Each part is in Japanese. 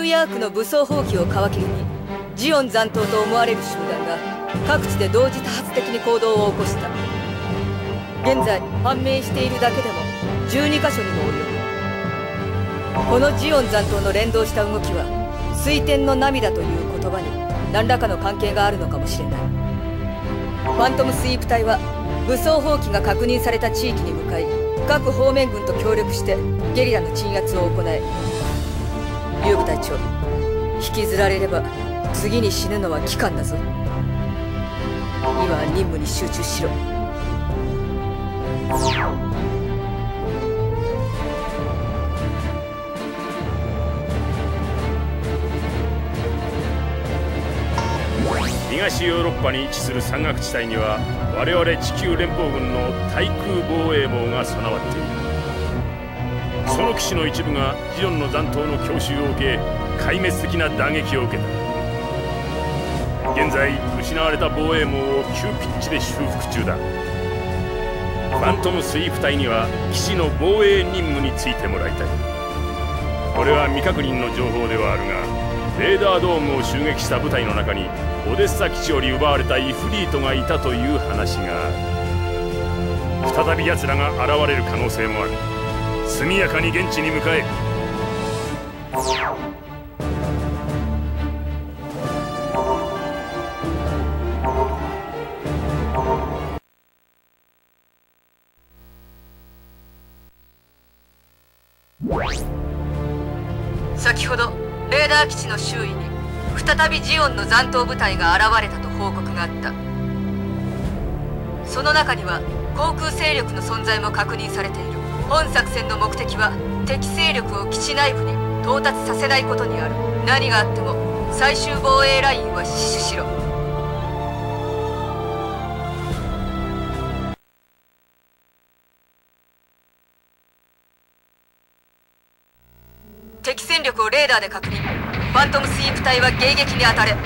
ーアークの武装蜂起を皮切りにジオン残党と思われる集団が各地で同時多発的に行動を起こした。現在判明しているだけでも12カ所にも及ぶ。このジオン残党の連動した動きは水天の涙という言葉に何らかの関係があるのかもしれない。ファントムスイープ隊は武装蜂起が確認された地域に向かい、各方面軍と協力してゲリラの鎮圧を行え。遊具隊長、引きずられれば次に死ぬのは機関だぞ。今は任務に集中しろ。 東ヨーロッパに位置する山岳地帯には我々地球連邦軍の対空防衛網が備わっている。その騎士の一部がジオンの残党の強襲を受け壊滅的な打撃を受けた。現在失われた防衛網を急ピッチで修復中だ。ファントムスイープ隊には騎士の防衛任務についてもらいたい。これは未確認の情報ではあるが、レーダードームを襲撃した部隊の中にオデッサ基地より奪われたイフリートがいたという話がある。再び奴らが現れる可能性もある。速やかに現地に向かえ。 先ほどレーダー基地の周囲に再びジオンの残党部隊が現れたと報告があった。その中には航空勢力の存在も確認されている。本作戦の目的は敵勢力を基地内部に到達させないことにある。何があっても最終防衛ラインは死守しろ。敵戦力をレーダーで確認。ファントムスイープ隊は迎撃に当たれ。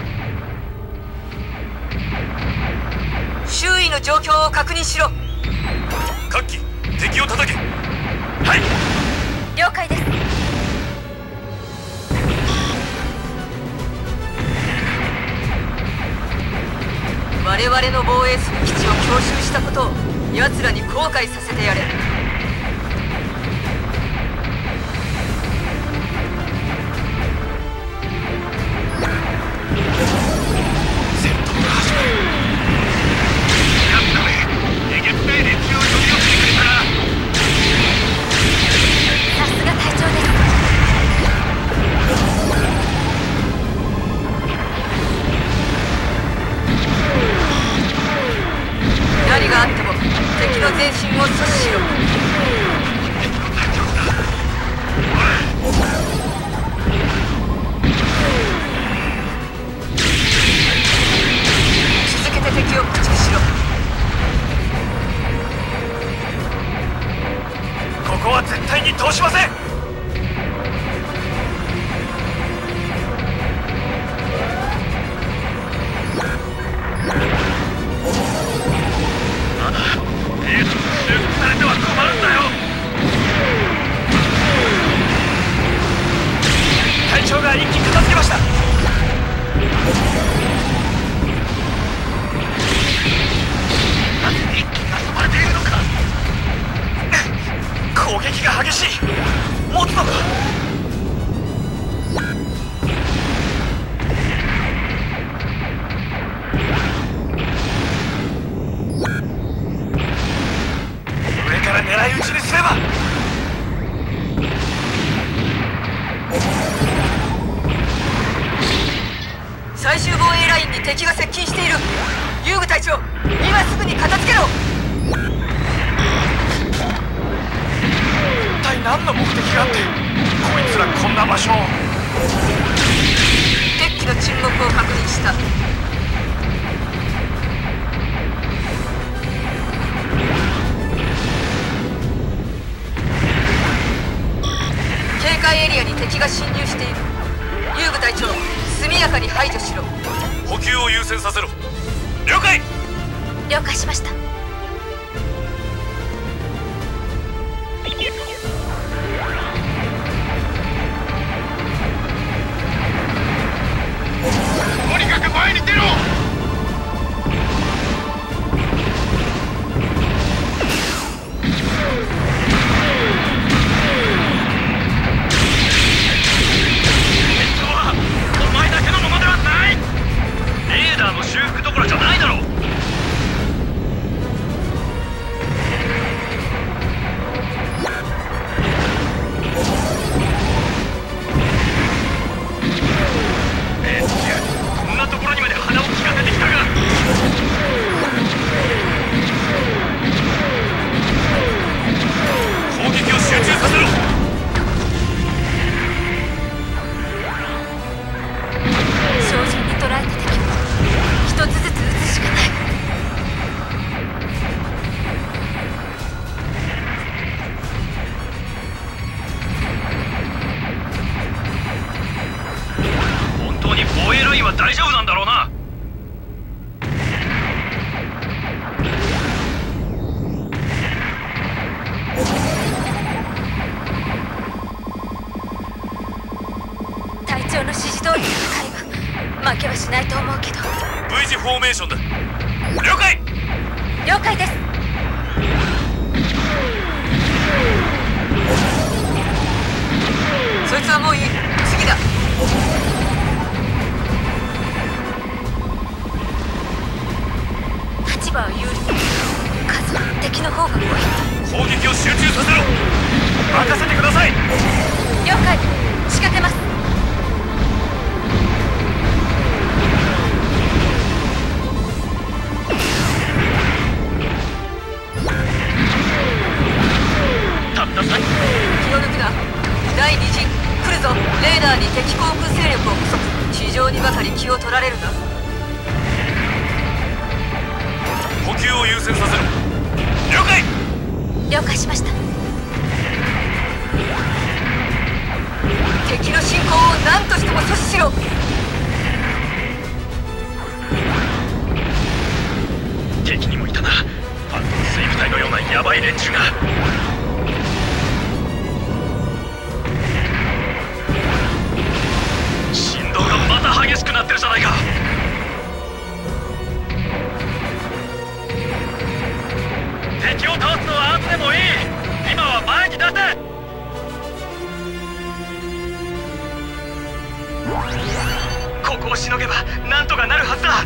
周囲の状況を確認しろ。 各機敵を叩け。はい、 了解です。我々の防衛する基地を強襲したことを奴らに後悔させてやれ。何があっても敵の前進を阻止しろ。続けて敵を駆逐しろ。 ここは絶対に通しません。隊長が一気片付けました。なぜ一気が遊ばれているのか。攻撃が激しい。持つのか。上から狙い撃ちにすれば。 最終防衛ラインに敵が接近している。遊具隊長、今すぐに片付けろ。 一体何の目的があってこいつらこんな場所を。 敵機の沈黙を確認した。警戒エリアに敵が侵入している。遊具隊長、速やかに排除しろ。 補給を優先させろ。了解。 了解しました。 防衛ラインは大丈夫なんだろうな。 隊長の指示通りに戦えば負けはしないと思うけど。 V 字フォーメーションだ。了解。 了解です。 そいつはもういい。次だ。 立場は有利。数は敵の方が多い。 攻撃を集中させろ。任せてください。 了解。仕掛けます。 たったさ気を抜くな。第2次来るぞ。レーダーに敵航空勢力を捕捉。地上にばかり気を取られるな。 補給を優先させろ。了解。 了解しました。 敵の進行を何としても阻止しろ。 敵にもいたな。ファントム水部隊のようなヤバい連中が。振動がまた激しくなってるじゃないか。敵を倒すのは後でもいい。今は前に出せ。ここをしのげばなんとかなるはずだ。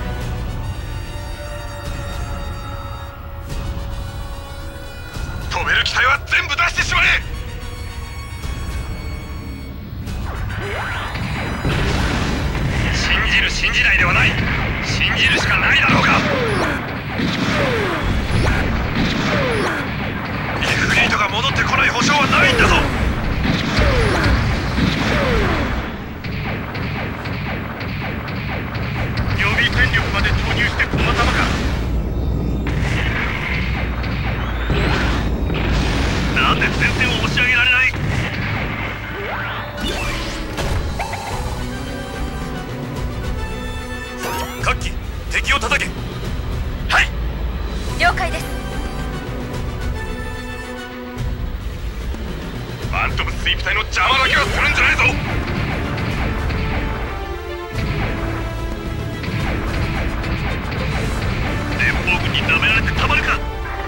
止める機体は全部出してしまえ。信じる信じないではない。信じるしかないだろうが。イフリートが戻ってこない保証はないんだぞ。予備戦力まで投入してこの弾か。なんで前線を押し上げられない。各機敵を叩け。はい。 了解です。 ファントムスイープ隊の邪魔だけはするんじゃないぞ。連邦軍に舐められてたまるか。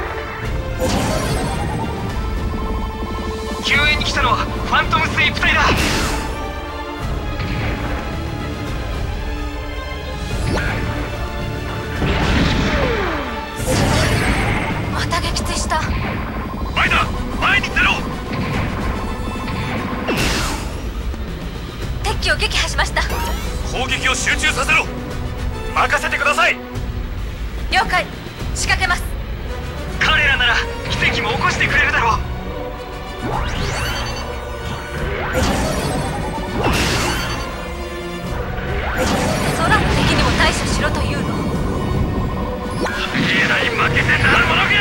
救援に来たのはファントムスイープ隊だ。 また撃墜した。 前だ。前に出ろ。 敵機を撃破しました。 攻撃を集中させろ。任せてください。 了解。仕掛けます。 彼らなら奇跡も起こしてくれるだろう。 空の敵にも対処しろというの。 えらい負けてなるものが。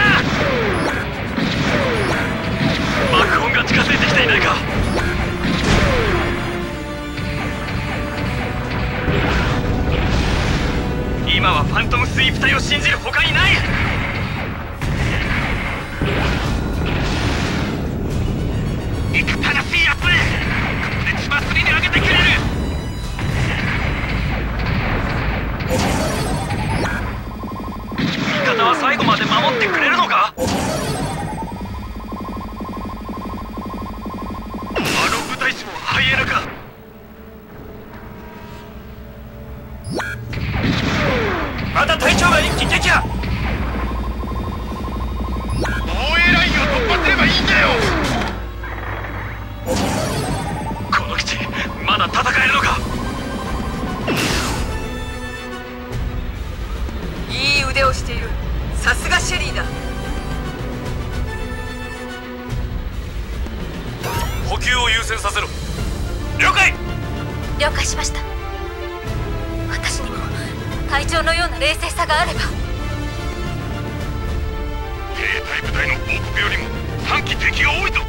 爆音が近づいてきていないか。今はファントムスイープ隊を信じる他にない。憎たらしいやつ。ここで血祭りに上げてくれる。味方は最後まで守ってくれるのか。あの部隊士もハイエナか。また隊長が一気撃破。防衛ラインを突破すればいいんだよ。この基地まだ戦えるのか。 いい腕をしている。さすがシェリーだ。 補給を優先させろ。了解。 了解しました。私にも隊長のような冷静さがあれば。 兵隊部隊の報告よりも短期敵が多いぞ。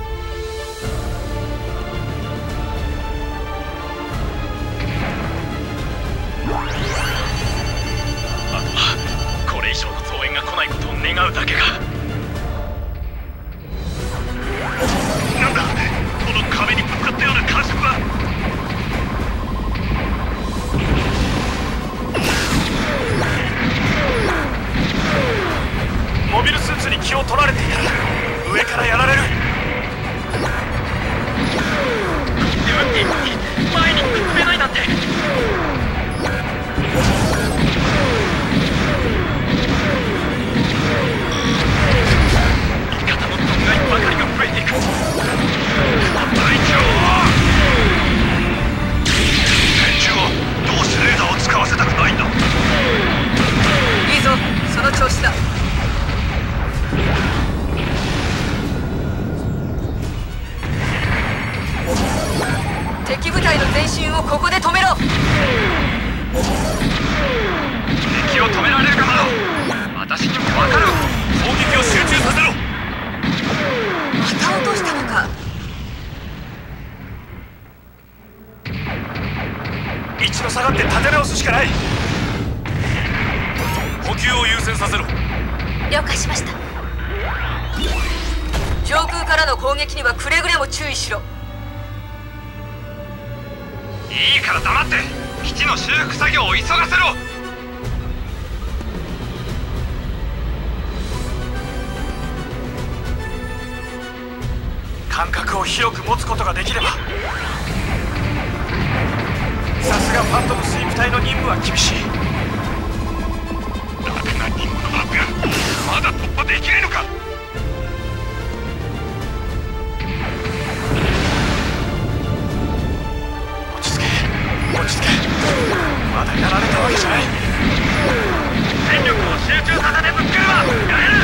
前進をここで止めろ。 敵を止められるかな。私にも分かる。攻撃を集中させろ。 また落としたのか。 一度下がって立て直すしかない。補給を優先させろ。 了解しました。 上空からの攻撃にはくれぐれも注意しろ。 いいから黙って基地の修復作業を急がせろ。感覚を広く持つことができれば。さすがファントムスイープ隊の任務は厳しい。楽な任務のマークがまだ突破できないのか。落ち着け落ち着け。まだやられたわけじゃない。戦力を集中させてぶっくるわ。やれる。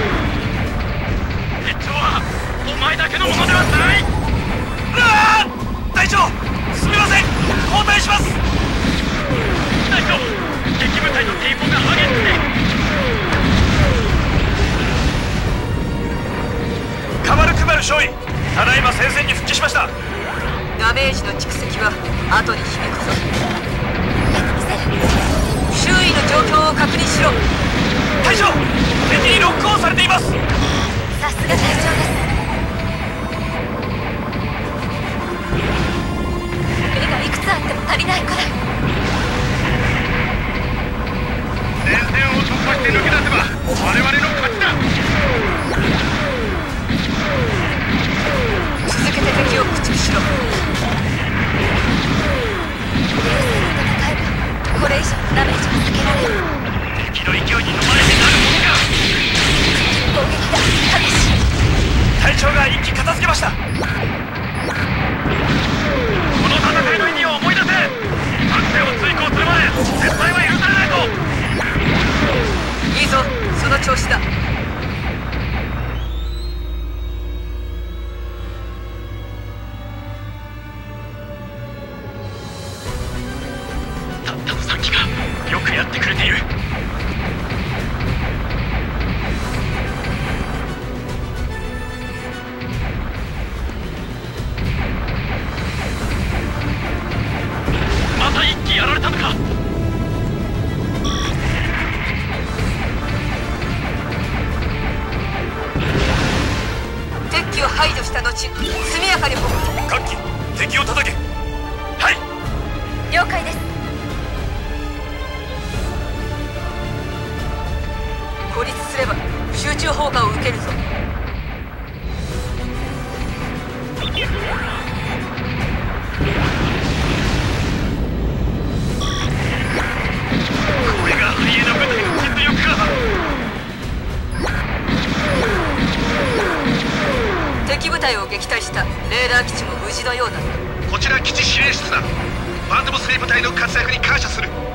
鉄長はお前だけのものではない。隊長すみません、交代します。隊長、敵部隊の抵抗が激しくて。カマルクマル少尉、ただいま戦線に復帰しました。 ダメージの蓄積は後に響くぞ。周囲の状況を確認しろ。 隊長、敵にロックオンされています。 さすが隊長です。目がいくつあっても足りないくらい。 前線を突破して抜け出せば我々の勝ちだ。 続けて敵を駆逐しろ。 冷静に戦えばこれ以上のダメージは避けられる。 敵の勢いに飲まれてなるものか。 攻撃が激しい。 隊長が一気片付けました。この戦いの意味を思い出せ。作戦を遂行するまで絶対は許されないぞ。 いいぞ、その調子だ。 たったの3機がよくやってくれている。また1機やられたのか。 敵機を排除した後、速やかに北各機敵を叩け。はい、 了解です。 孤立すれば集中砲火を受けるぞ。 これがハイエナ部隊の実力か。 敵部隊を撃退したレーダー基地も無事のようだ。 こちら基地司令室だ。ファントムスリープ隊の活躍に感謝する。